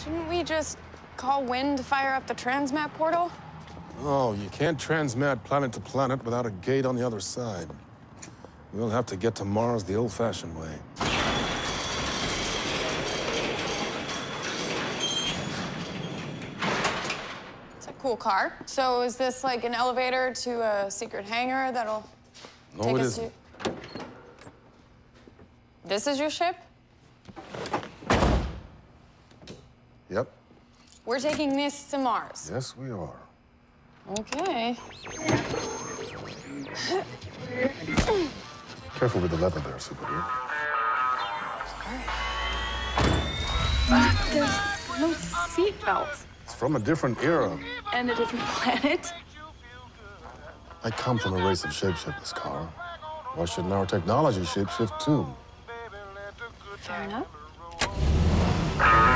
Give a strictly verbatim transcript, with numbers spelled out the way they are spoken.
Shouldn't we just call Wynn to fire up the transmat portal? Oh, you can't transmat planet to planet without a gate on the other side. We'll have to get to Mars the old-fashioned way. It's a cool car. So is this like an elevator to a secret hangar that'll No, take it us isn't. to... This is your ship? Yep. We're taking this to Mars. Yes, we are. Okay. Careful with the leather there, Supergirl. There's no seatbelt. It's from a different era. And a different planet. I come from a race of shapeshifters, Kara. Why shouldn't our technology shapeshift too? Fair enough.